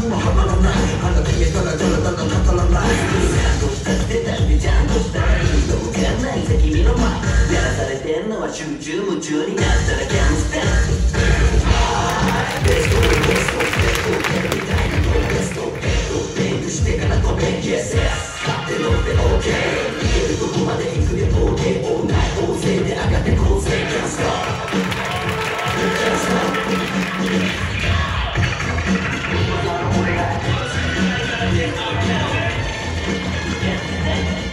つもはまらない鼻だけたらただただ語らないどうしたってだってちゃんとしたらいいと分かんないさ君の前やらされてんのは集中夢中になったらキャンステンベストベストベストみたいなのベスト勉強してから飛べ Yes勝手乗って OK 行けるとこまで行くで OK オーナイ大勢で上がってこうぜ Can't stop Can't stop俺が